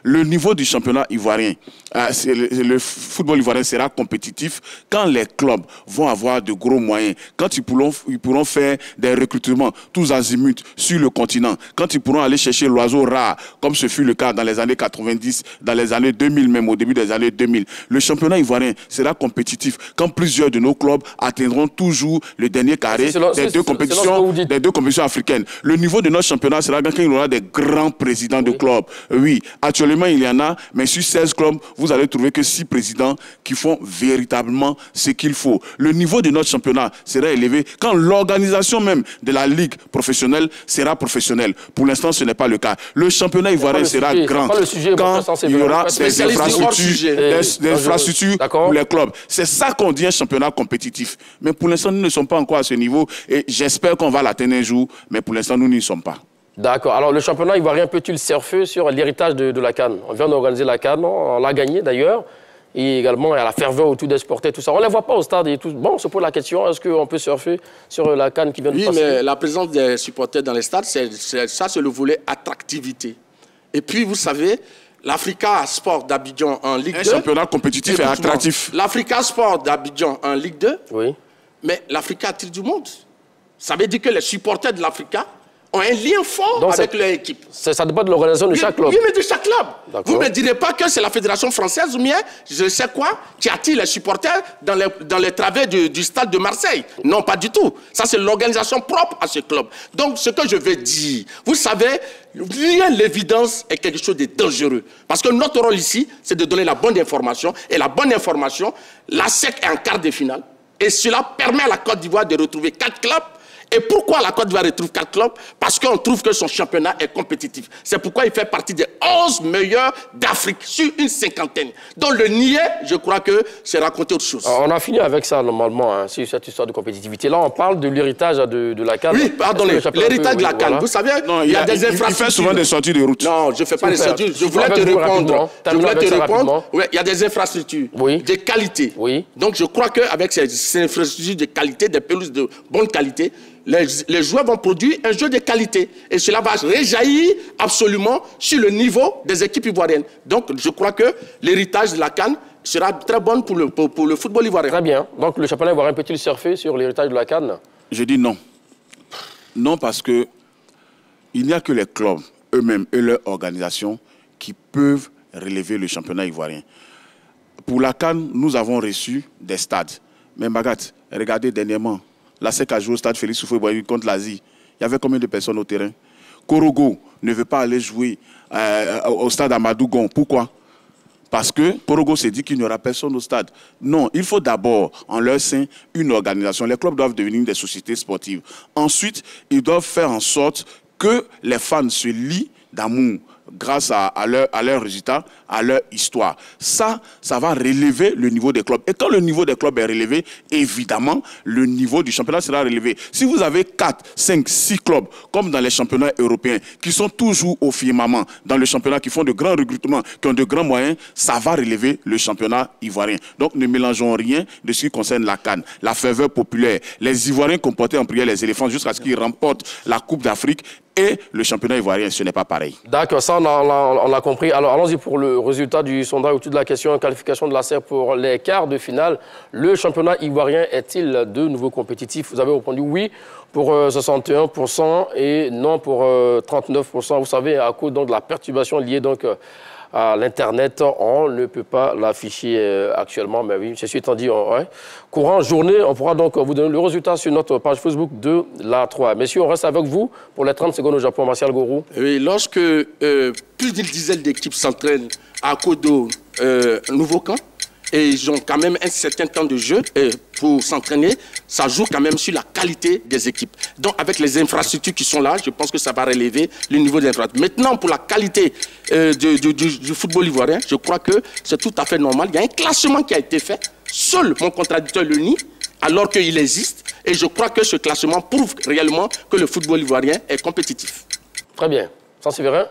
le niveau du championnat ivoirien, euh, le, le football ivoirien sera compétitif quand les clubs vont avoir de gros moyens, quand ils pourront, ils pourront faire des recrutements tous azimuts sur le continent, quand ils pourront aller chercher l'oiseau rare, comme ce fut le cas dans les années quatre-vingt-dix, dans les années deux mille, même au début des années deux mille. Le championnat ivoirien sera compétitif quand plusieurs de nos clubs atteindront toujours le dernier carré là, des, deux compétitions, des deux compétitions africaines. Le niveau de notre championnat sera quand il y aura des grands présidents oui. de clubs. Oui, actuellement il y en a, mais sur seize clubs, vous allez trouver que six présidents qui font véritablement ce qu'il faut. Le niveau de notre championnat sera élevé quand l'organisation même de la ligue professionnelle sera professionnelle. Pour l'instant, ce n'est pas le cas. Le championnat ivoirien sera sujet, grand le sujet, quand il y aura des infrastructures, des, des infrastructures pour les clubs. C'est ça qu'on dit un championnat compétitif. Mais pour l'instant, nous ne sommes pas encore à ce niveau et j'espère qu'on va l'atteindre un jour, mais pour l'instant, nous n'y sommes pas. D'accord. Alors, le championnat ivoirien peut-il surfer sur l'héritage de, de la CAN? On vient d'organiser la CAN, on l'a gagné d'ailleurs. Et également, il y a la ferveur autour des sportifs, tout ça. On ne les voit pas au stade et tout. Bon, on se pose la question, est-ce qu'on peut surfer sur la CAN qui vient de oui, passer? Oui, mais la présence des supporters dans les stades, c'est, c'est, ça, c'est le volet attractivité. Et puis, vous savez, l'Africa Sport d'Abidjan en Ligue un deux... Un championnat compétitif et attractif. L'Africa Sport d'Abidjan en Ligue deux, oui. Mais l'Africa attire du monde. Ça veut dire que les supporters de l'Africa ont un lien fort donc avec leur équipe. Ça dépend de l'organisation de oui, chaque club. Oui, mais de chaque club. Vous ne me direz pas que c'est la fédération française ou bien, je sais quoi, qui attire les supporters dans les, dans les travées du, du stade de Marseille. Non, pas du tout. Ça, c'est l'organisation propre à ce club. Donc, ce que je veux dire, vous savez, rien l'évidence est quelque chose de dangereux. Parce que notre rôle ici, c'est de donner la bonne information. Et la bonne information, la S E C est en quart de finale. Et cela permet à la Côte d'Ivoire de retrouver quatre clubs. Et pourquoi la Côte d'Ivoire retrouve quatre clubs? Parce qu'on trouve que son championnat est compétitif. C'est pourquoi il fait partie des onze meilleurs d'Afrique sur une cinquantaine. Donc le nier, je crois que c'est raconter autre chose. Alors, on a fini avec ça normalement, hein, sur cette histoire de compétitivité. Là, on parle de l'héritage de, de la CAN. Oui, pardonnez, l'héritage de la CAN. Voilà. Vous savez, non, il y a, a des infrastructures. Il fait souvent des sorties de route. Non, je ne fais pas des sorties. Je voulais te répondre. Je voulais te répondre. Oui, il y a des infrastructures oui. de qualité. Oui. Donc je crois qu'avec ces, ces infrastructures de qualité, des pelouses de bonne qualité, Les, les joueurs vont produire un jeu de qualité. Et cela va réjaillir absolument sur le niveau des équipes ivoiriennes. Donc, je crois que l'héritage de la CAN sera très bon pour le, pour, pour le football ivoirien. Très bien. Donc, le championnat ivoirien peut-il surfer sur l'héritage de la CAN? Je dis non. Non, parce que il n'y a que les clubs eux-mêmes et leur organisation qui peuvent relever le championnat ivoirien. Pour la CAN, nous avons reçu des stades. Mais Magat, regardez dernièrement, la S E C a joué au stade Félix Houphouët-Boigny contre l'Asie. Il y avait combien de personnes au terrain? Korogo ne veut pas aller jouer euh, au stade Amadou Gon. Pourquoi? Parce que Korogo s'est dit qu'il n'y aura personne au stade. Non, il faut d'abord, en leur sein, une organisation. Les clubs doivent devenir des sociétés sportives. Ensuite, ils doivent faire en sorte que les fans se lient d'amour grâce à, à, leur, à leurs résultats, à leur histoire. Ça, ça va relever le niveau des clubs. Et quand le niveau des clubs est relevé, évidemment, le niveau du championnat sera relevé. Si vous avez quatre, cinq, six clubs, comme dans les championnats européens, qui sont toujours au firmament, dans le championnat, qui font de grands recrutements, qui ont de grands moyens, ça va relever le championnat ivoirien. Donc, ne mélangeons rien de ce qui concerne la CAN. La ferveur populaire, les Ivoiriens comportaient en prière les éléphants jusqu'à ce qu'ils remportent la Coupe d'Afrique. Et le championnat ivoirien, ce n'est pas pareil. D'accord, ça on a, on a compris. Alors allons-y pour le résultat du sondage autour de la question qualification de la S E C pour les quarts de finale. Le championnat ivoirien est-il de nouveau compétitif? Vous avez répondu oui pour euh, soixante et un pour cent et non pour euh, trente-neuf pour cent. Vous savez, à cause donc, de la perturbation liée donc, euh, à l'Internet, on ne peut pas l'afficher euh, actuellement. Mais oui, ceci étant dit, on, ouais. Courant journée, on pourra donc vous donner le résultat sur notre page Facebook de la trois. Messieurs, on reste avec vous pour les trente secondes au Japon. Martial Gorou. Oui, lorsque euh, plus d'une dizaine d'équipes s'entraînent à Kodo, euh, Nouveau Camp, et ils ont quand même un certain temps de jeu euh, pour s'entraîner, ça joue quand même sur la qualité des équipes. Donc avec les infrastructures qui sont là, je pense que ça va relever le niveau des infrastructures. Maintenant, pour la qualité euh, du, du, du football ivoirien, je crois que c'est tout à fait normal. Il y a un classement qui a été fait. Seul mon contradicteur le nie, alors qu'il existe. Et je crois que ce classement prouve réellement que le football ivoirien est compétitif. Très bien. Saint-Séverin.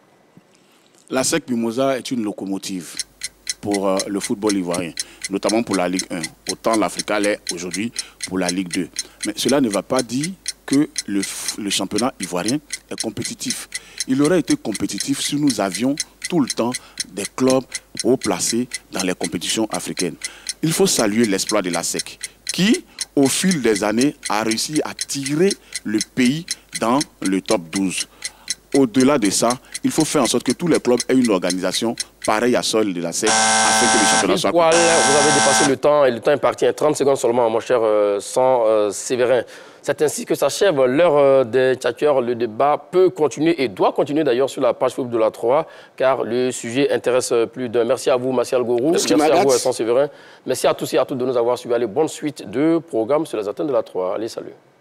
La S E C Mimosa est une locomotive pour euh, le football ivoirien, notamment pour la Ligue un. Autant l'Africa l'est aujourd'hui pour la Ligue deux. Mais cela ne va pas dire que le, le championnat ivoirien est compétitif. Il aurait été compétitif si nous avions tout le temps des clubs haut placés dans les compétitions africaines. Il faut saluer l'exploit de la S E C, qui, au fil des années, a réussi à tirer le pays dans le top douze. Au-delà de ça, il faut faire en sorte que tous les clubs aient une organisation pareille à celle de la S E C afin que le championnat soit... Vous avez dépassé le temps et le temps est parti. trente secondes seulement, mon cher euh, San euh, Séverin. C'est ainsi que s'achève l'heure euh, des tchatcheurs. Le débat peut continuer et doit continuer d'ailleurs sur la page Facebook de la trois, car le sujet intéresse plus d'un. Merci à vous, Martial Gourou. Merci, Merci à vous, San Séverin. Merci à tous et à toutes de nous avoir suivis. Allez, bonne suite de programmes sur les antennes de la trois. Allez, salut.